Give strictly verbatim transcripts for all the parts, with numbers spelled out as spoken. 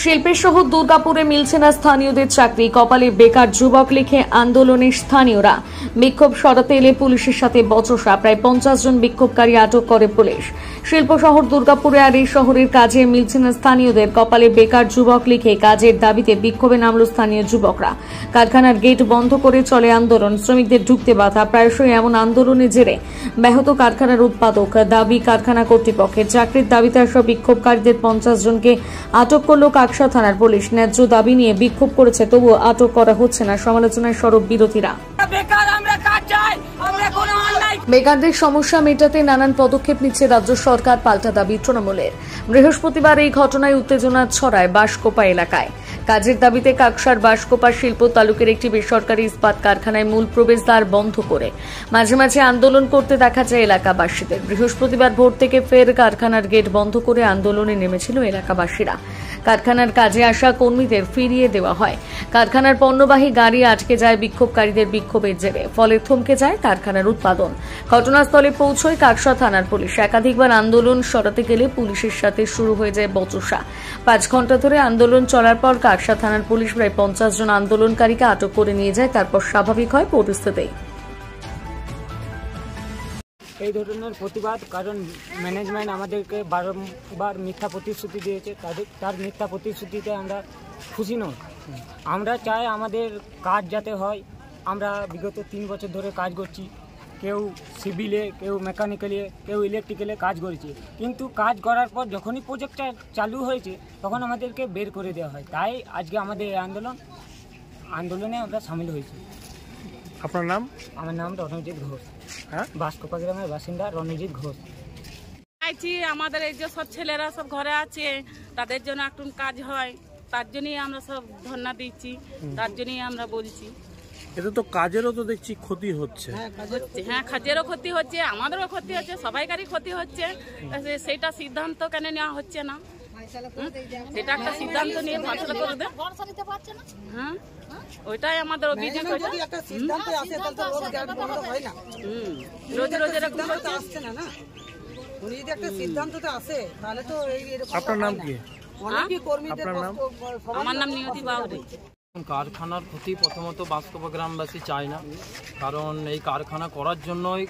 শিল্পের শহর দুর্গাপুরে মিলছে না স্থানীয়দের চাকরি, কপালে বেকার যুবক লিখে আন্দোলনের স্থানীয়রা। বিক্ষোভ সরাতে এলে পুলিশের সাথে বচসা, প্রায় পঞ্চাশ জন বিক্ষোভকারী আটক করে পুলিশ। শিল্প শহর দুর্গাপুরে আর এই শহরের কাজে মিলছে না স্থানীয়দের, কপালে বেকার যুবক লিখে কাজের দাবিতে বিক্ষোভে নামল স্থানীয় যুবকরা। কারখানার গেট বন্ধ করে চলে আন্দোলন, শ্রমিকদের ঢুকতে বাধা। প্রায়শই এমন আন্দোলনের জেরে ব্যাহত কারখানার উৎপাদক। দাবি কারখানা কর্তৃপক্ষের। চাকরির দাবিতে আসা বিক্ষোভকারীদের পঞ্চাশ জনকে আটক করল কাকসা থানার পুলিশ। ন্যায্য দাবি নিয়ে বিক্ষোভ করেছে, তবুও আটক করা হচ্ছে না। সমালোচনায় সরব বিরোধীরা। বেকারদের সমস্যা মেটাতে নানান পদক্ষেপ নিচ্ছে রাজ্য সরকার, পাল্টা দাবি তৃণমূলের। বৃহস্পতিবার এই ঘটনায় উত্তেজনা ছড়ায় বাঁশকোপা এলাকায়। কাজের দাবিতে কাকসার বাঁশকোপা শিল্প তালুকের একটি বেসরকারি ইস্পাত কারখানায় মূল প্রবেশদ্বার বন্ধ করে মাঝে মাঝে আন্দোলন করতে দেখা যায় এলাকাবাসীদের। বৃহস্পতিবার ভোর থেকে ফের কারখানার গেট বন্ধ করে আন্দোলনে নেমেছিল এলাকাবাসীরা। কারখানার কাজে আসা কর্মীদের ফিরিয়ে দেওয়া হয়। কারখানার পণ্যবাহী গাড়ি আটকে যায় বিক্ষোভকারীদের বিক্ষোভের জেরে, ফলে থমকে যায় কারখানার উৎপাদন। ঘটনাস্থলে পৌঁছয় কাকসা থানার পুলিশ। একাধিকবার আন্দোলন সরাতে গেলে পুলিশের সাথে শুরু হয়ে যায় বচসা। পাঁচ ঘন্টা ধরে আন্দোলন চলার পর কাকসা থানার পুলিশ প্রায় পঞ্চাশ জন আন্দোলনকারীকে আটক করে নিয়ে যায়। তারপর স্বাভাবিক হয় পরিস্থিতি। এই ধরনের প্রতিবাদ, কারণ ম্যানেজমেন্ট আমাদেরকে বারবার মিথ্যা প্রতিশ্রুতি দিয়েছে, তাদের তার মিথ্যা প্রতিশ্রুতিতে আমরা খুশি নই। আমরা চাই আমাদের কাজ যাতে হয়। আমরা বিগত তিন বছর ধরে কাজ করছি, কেউ সিভিলে, কেউ মেকানিক্যালে, কেউ ইলেকট্রিক্যালে কাজ করেছে, কিন্তু কাজ করার পর যখনই প্রজেক্টটা চালু হয়েছে তখন আমাদেরকে বের করে দেওয়া হয়। তাই আজকে আমাদের এই আন্দোলন আন্দোলনে আমরা সামিল হয়েছি। আপনার নাম? আমার নাম রণজিৎ ঘোষ। হ্যাঁ, বাঁশকোপা গ্রামের বাসিন্দা রণজিৎ ঘোষ। চাইছি আমাদের এই যে সব ছেলেরা সব ঘরে আছে, তাদের জন্য একটু কাজ হয়, তার জন্যই আমরা সব ধর্ণা দিচ্ছি, তার জন্যই আমরা বলছি। এটা তো কাজেরও তো দেখছি ক্ষতি হচ্ছে। হ্যাঁ, কাজেরও ক্ষতি হচ্ছে, আমাদেরও ক্ষতি হচ্ছে, সবাইকারই ক্ষতি হচ্ছে। সেটা সিদ্ধান্ত কেন নেওয়া হচ্ছে না? সেটা একটা সিদ্ধান্ত নিয়ে ফাইসলা করে দেয়। হ্যাঁ, ওইটাই আমাদের অভিযোগ। রোজ রোজ এরকম আসছে না না। উনি যদি একটা সিদ্ধান্ততে আসে তাহলে তো এইরকম। আপনার নাম কি? আপনার নাম? আমার নাম নিয়তি বাউরি। কারখানার ক্ষতি প্রথমত বাঁশকোপা গ্রামবাসী চায় না, কারণ এই কারখানা করার জন্যই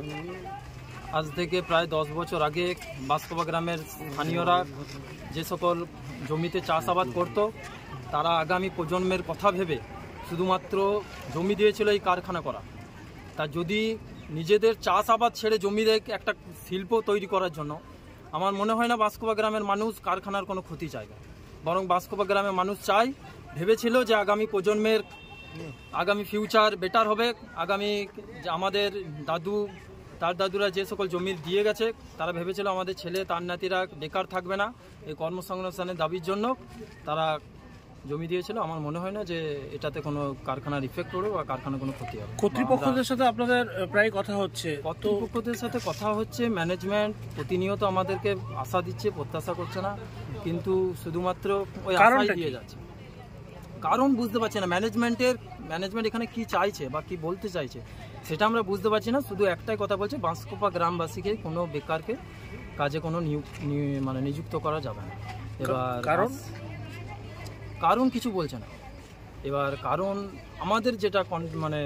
আজ থেকে প্রায় দশ বছর আগে বাঁশকোপা গ্রামের স্থানীয়রা যে সকল জমিতে চাষাবাদ করত, তারা আগামী প্রজন্মের কথা ভেবে শুধুমাত্র জমি দিয়েছিল এই কারখানা করা। তা যদি নিজেদের চাষাবাদ ছেড়ে জমিতে একটা শিল্প তৈরি করার জন্য, আমার মনে হয় না বাঁশকোপা গ্রামের মানুষ কারখানার কোনো ক্ষতি চায় না, বরং বাঁশকোপা গ্রামের মানুষ চায়, ভেবেছিল যে আগামী প্রজন্মের আগামী ফিউচার বেটার হবে। আগামী আমাদের দাদু তার দাদুরা যে সকল জমি দিয়ে গেছে, তারা ভেবেছিল আমাদের ছেলে তার নাতিরা বেকার থাকবে না। এই কর্মসংস্থানের দাবির জন্য তারা জমি দিয়েছিল। আমার মনে হয় না যে এটাতে কোনো কারখানার ইফেক্ট পড়বে বা কারখানার কোনো ক্ষতি হবে। কর্তৃপক্ষদের সাথে আপনাদের প্রায় কথা হচ্ছে? কর্তৃপক্ষদের সাথে কথা হচ্ছে। ম্যানেজমেন্ট প্রতিনিয়ত আমাদেরকে আশা দিচ্ছে, প্রত্যাশা করছে না, কিন্তু শুধুমাত্র ওই আশাই দিয়ে যাচ্ছে। কারণ বুঝতে পারছি না ম্যানেজমেন্টের ম্যানেজমেন্ট এখানে কি চাইছে বা কি বলতে চাইছে, সেটা আমরা বুঝতে পারছি না। শুধু একটাই কথা বলছে, বাঁশকোপা গ্রামবাসীকে কোনো বেকারকে কাজে কোনো মানে নিযুক্ত করা যাবে না। এবার কারণ কারণ কিছু বলছে না। এবার কারণ আমাদের যেটা মানে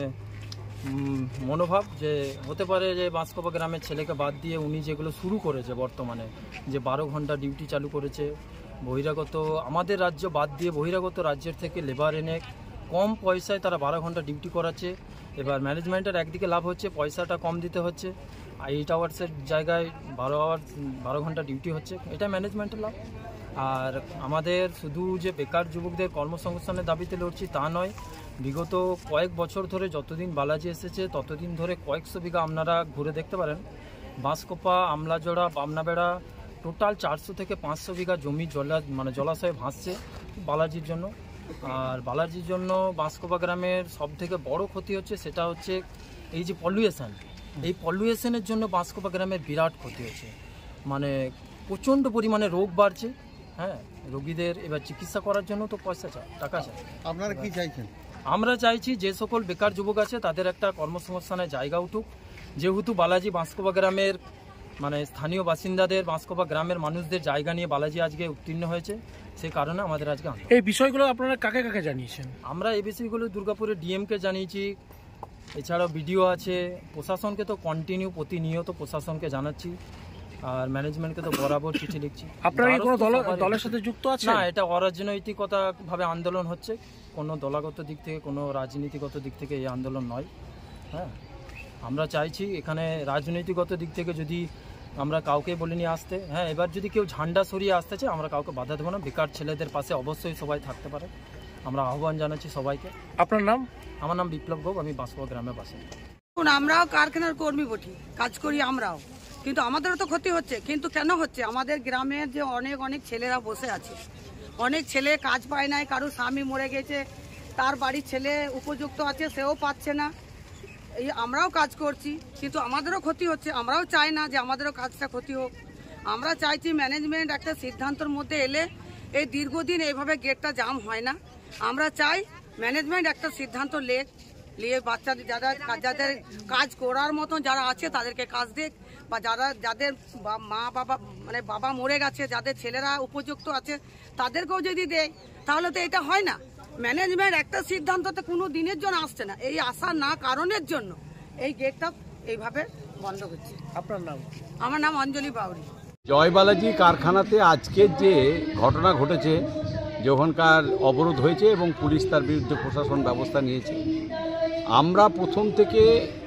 মনোভাব, যে হতে পারে যে বাঁশকোপা গ্রামের ছেলেকে বাদ দিয়ে উনি যেগুলো শুরু করেছে বর্তমানে, যে বারো ঘন্টা ডিউটি চালু করেছে, বহিরাগত আমাদের রাজ্য বাদ দিয়ে বহিরাগত রাজ্যের থেকে লেবার এনে কম পয়সায় তারা বারো ঘন্টা ডিউটি করাচ্ছে। এবার ম্যানেজমেন্টের একদিকে লাভ হচ্ছে, পয়সাটা কম দিতে হচ্ছে, এইট আওয়ার্সের জায়গায় বারো আওয়ার্স বারো ঘন্টা ডিউটি হচ্ছে, এটা ম্যানেজমেন্টের লাভ। আর আমাদের শুধু যে বেকার যুবকদের কর্মসংস্থানের দাবিতে লড়ছি তা নয়, বিগত কয়েক বছর ধরে যতদিন বালাজি এসেছে ততদিন ধরে কয়েকশো বিঘা আপনারা ঘুরে দেখতে পারেন, বাঁশকোপা, আমলাজোড়া, বামনাবেড়া, টোটাল চারশো থেকে পাঁচশো বিঘা জমি জলা মানে জলাশয়ে ভাসছে বালাজির জন্য। আর বালাজির জন্য বাঁশকোপা গ্রামের সব থেকে বড় ক্ষতি হচ্ছে, সেটা হচ্ছে এই যে পলিউশন। এই পলিউশনের জন্য বাঁশকোপা গ্রামের বিরাট ক্ষতি হচ্ছে, মানে প্রচণ্ড পরিমাণে রোগ বাড়ছে। হ্যাঁ, রোগীদের এবার চিকিৎসা করার জন্য তো পয়সা চাই, টাকা চাই। আপনারা কি চাইছেন? আমরা চাইছি যে সকল বেকার যুবক আছে তাদের একটা কর্মসংস্থানের জায়গা উঠুক। যেহেতু বালাজি বাঁশকোপা গ্রামের মানে স্থানীয় বাসিন্দাদের বাঁশকোপা গ্রামের মানুষদের জায়গা নিয়ে বালাজি আজকে উত্তীর্ণ হয়েছে, সেই কারণে আমাদের আজকে আন্দোলন। এই বিষয়গুলো আপনারা কাকে কাকে জানিয়েছেন? আমরা এই বিষয়গুলো দুর্গাপুরের ডিএমকে জানিয়েছি, এছাড়াও বিডিও আছে, প্রশাসনকে তো কন্টিনিউ প্রতিনিয়ত প্রশাসনকে জানাচ্ছি, আর ম্যানেজমেন্টকে তো বরাবর চিঠি লিখছি। আপনারা কি কোনো দলের সাথে যুক্ত আছেন? না, এটা অরাজনৈতিকতা ভাবে আন্দোলন হচ্ছে, কোনো দলগত দিক থেকে কোনো রাজনীতিগত দিক থেকে এই আন্দোলন নয়। হ্যাঁ, আমরা চাইছি এখানে রাজনৈতিকগত দিক থেকে যদি আমরা কাউকে বলিনি আসতে, হ্যাঁ এবার যদি কেউ ঝান্ডা সরিয়ে আসতে চায় আমরা কাউকে বাধা দেবো না, বেকার ছেলেদের পাশে অবশ্যই সবাই থাকতে পারে, আমরা আহ্বান জানাচ্ছি সবাইকে। আপনার নাম? আমার নাম বিপ্লব গোপ, আমি বাঁশকোপা গ্রামে বাসি। আমরাও কারখানার কর্মী বটি, কাজ করি আমরাও, কিন্তু আমাদেরও তো ক্ষতি হচ্ছে। কিন্তু কেন হচ্ছে? আমাদের গ্রামের যে অনেক অনেক ছেলেরা বসে আছে, অনেক ছেলে কাজ পায় নাই, কারো স্বামী মরে গেছে, তার বাড়ির ছেলে উপযুক্ত আছে সেও পাচ্ছে না। এই আমরাও কাজ করছি কিন্তু আমাদেরও ক্ষতি হচ্ছে। আমরাও চাই না যে আমাদেরও কাজটা ক্ষতি হোক। আমরা চাইছি ম্যানেজমেন্ট একটা সিদ্ধান্তের মধ্যে এলে এই দীর্ঘদিন এইভাবে গেটটা জাম হয় না। আমরা চাই ম্যানেজমেন্ট একটা সিদ্ধান্ত লেখ, নিয়ে বাচ্চাদের যারা যাদের কাজ করার মতন যারা আছে তাদেরকে কাজ দেখ, বা যারা যাদের মা বাবা মানে বাবা মরে গেছে, যাদের ছেলেরা উপযুক্ত আছে তাদেরকেও যদি দেয় তাহলে তো এটা হয় না। ম্যানেজমেন্ট একটা সিদ্ধান্ততে কোনো দিনের জন্য আসছে না, এই আশা না কারণের জন্য এই গেটটা এইভাবে বন্ধ হচ্ছে। আপনার নাম? আমার নাম অঞ্জলি বাউরি। জয় বালাজি কারখানাতে আজকের যে ঘটনা ঘটেছে, যখনকার অবরোধ হয়েছে এবং পুলিশ তার বিরুদ্ধে প্রশাসন ব্যবস্থা নিয়েছে, আমরা প্রথম থেকে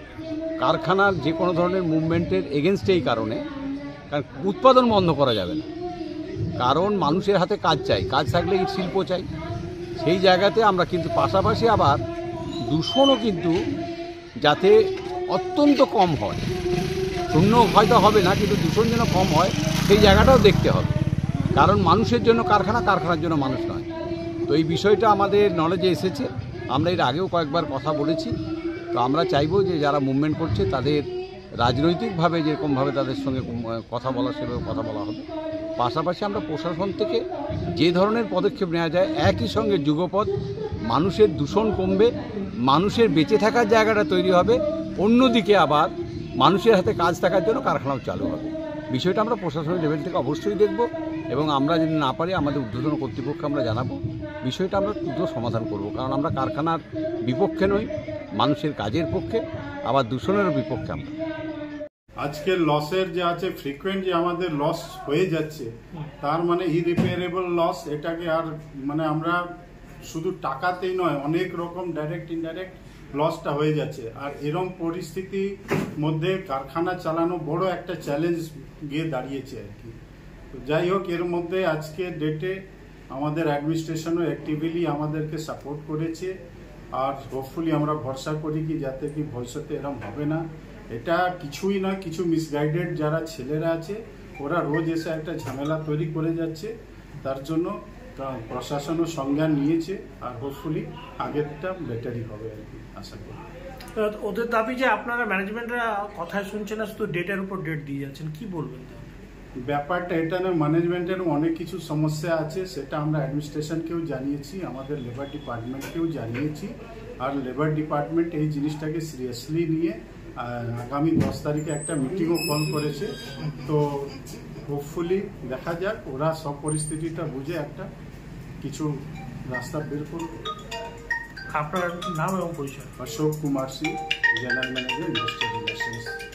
কারখানার যে কোনো ধরনের মুভমেন্টের এগেনস্টে এই কারণে, কারণ উৎপাদন বন্ধ করা যাবে না, কারণ মানুষের হাতে কাজ চাই, কাজ থাকলে ইট শিল্প চাই। সেই জায়গাতে আমরা কিন্তু পাশাপাশি আবার দূষণও কিন্তু যাতে অত্যন্ত কম হয়, শূন্য হয়তো হবে না কিন্তু দূষণ যেন কম হয় সেই জায়গাটাও দেখতে হবে, কারণ মানুষের জন্য কারখানা, কারখানার জন্য মানুষ নয়। তো এই বিষয়টা আমাদের নলেজে এসেছে, আমরা এর আগেও কয়েকবার কথা বলেছি। তো আমরা চাইবো যে যারা মুভমেন্ট করছে তাদের রাজনৈতিকভাবে যেরকমভাবে তাদের সঙ্গে কথা বলা সেভাবে কথা বলা হবে। পাশাপাশি আমরা প্রশাসন থেকে যে ধরনের পদক্ষেপ নেওয়া যায় একই সঙ্গে যুগপৎ, মানুষের দূষণ কমবে, মানুষের বেঁচে থাকার জায়গাটা তৈরি হবে, অন্যদিকে আবার মানুষের হাতে কাজ থাকার জন্য কারখানাও চালু হবে। বিষয়টা আমরা প্রশাসনের লেভেল থেকে অবশ্যই দেখব এবং আমরা যদি না পারি আমাদের ঊর্ধ্বতন কর্তৃপক্ষকে আমরা জানাবো, বিষয়টা আমরা দ্রুত সমাধান করব, কারণ আমরা কারখানার বিপক্ষে নই, মানুষের কাজের পক্ষে, আবার দূষণেরও বিপক্ষে আমরা। আজকের লসের যে আছে ফ্রিকুয়েন্ট যে আমাদের লস হয়ে যাচ্ছে, তার মানে ইরিপেয়ারেবল লস, এটাকে আর মানে আমরা শুধু টাকাতেই নয় অনেক রকম ডাইরেক্ট ইনডাইরেক্ট লসটা হয়ে যাচ্ছে। আর এরকম পরিস্থিতির মধ্যে কারখানা চালানো বড় একটা চ্যালেঞ্জ গিয়ে দাঁড়িয়েছে আর কি। তো যাই হোক, এর মধ্যে আজকে ডেটে আমাদের অ্যাডমিনিস্ট্রেশনও অ্যাক্টিভলি আমাদেরকে সাপোর্ট করেছে, আর হোপফুলি আমরা ভরসা করি কি যাতে কি ভবিষ্যতে এরকম হবে না। এটা কিছুই নয়, কিছু মিসগাইডেড যারা ছেলেরা আছে ওরা রোজ এসে একটা ঝামেলা তৈরি করে যাচ্ছে, তার জন্য প্রশাসনও সংজ্ঞান নিয়েছে, আর হোপফুলি আগেরটা বেটারই হবে আর কি আশা করি। ওদের দাবি যে আপনারা ম্যানেজমেন্টরা কথায় শুনছেন না, শুধু ডেটের উপর ডেট দিয়ে যাচ্ছেন, কি বলবেন? ব্যাপারটা এটা না, ম্যানেজমেন্টের অনেক কিছু সমস্যা আছে, সেটা আমরা অ্যাডমিনিস্ট্রেশনকেও জানিয়েছি, আমাদের লেবার ডিপার্টমেন্টকেও জানিয়েছি, আর লেবার ডিপার্টমেন্ট এই জিনিসটাকে সিরিয়াসলি নিয়ে আগামী দশ তারিখে একটা মিটিংও কল করেছে। তো হোপফুলি দেখা যাক, ওরা সব পরিস্থিতিটা বুঝে একটা কিছু রাস্তা বের করবে। আপনার নাম এবং পরিচয়? Ashok Kumar Singh, general manager industrial relations.